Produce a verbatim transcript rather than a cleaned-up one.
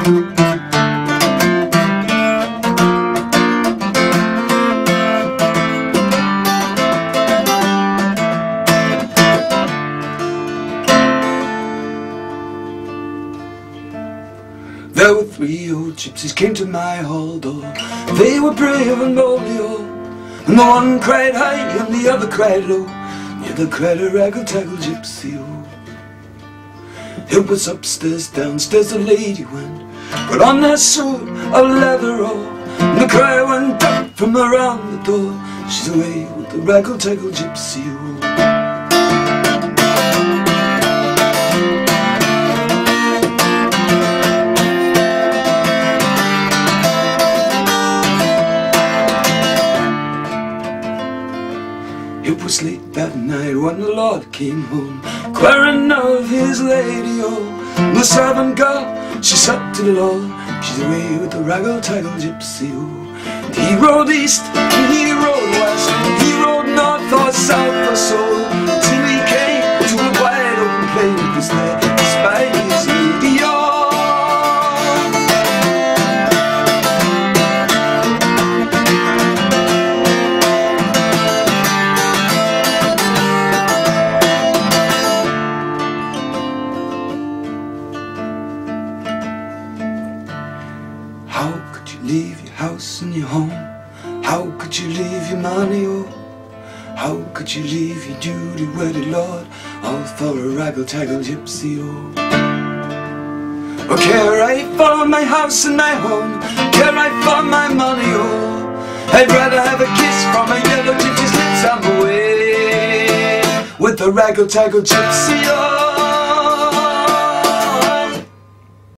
There were three old gypsies came to my hall door. They were brave and boldly all, and the one cried high and the other cried low. The other cried a Raggle Taggle Gypsy, oh. It was upstairs, downstairs the lady went, put on her suit of leather, oh. And the cry went up from around the door, she's away with the Raggle Taggle Gypsy, oh. It was late that night when the Lord came home, inquiring of his lady, oh. And the servant girl, she said to the Lord, she's away with the Raggle Taggle Gypsy, oh. And he rode east, and he rode west, and he rode north or south or so, till he came to a wide open plain. It was there he spied his lady, oh. How could you leave your house and your home? How could you leave your money, oh? How could you leave your duty wedded lord, all for a Raggle Taggle Gypsy, oh? Oh, care I for my house and my home, care I for my money, oh? I'd rather have a kiss from a yellow gypsy's lips. I'm away with the Raggle Taggle Gypsy, oh.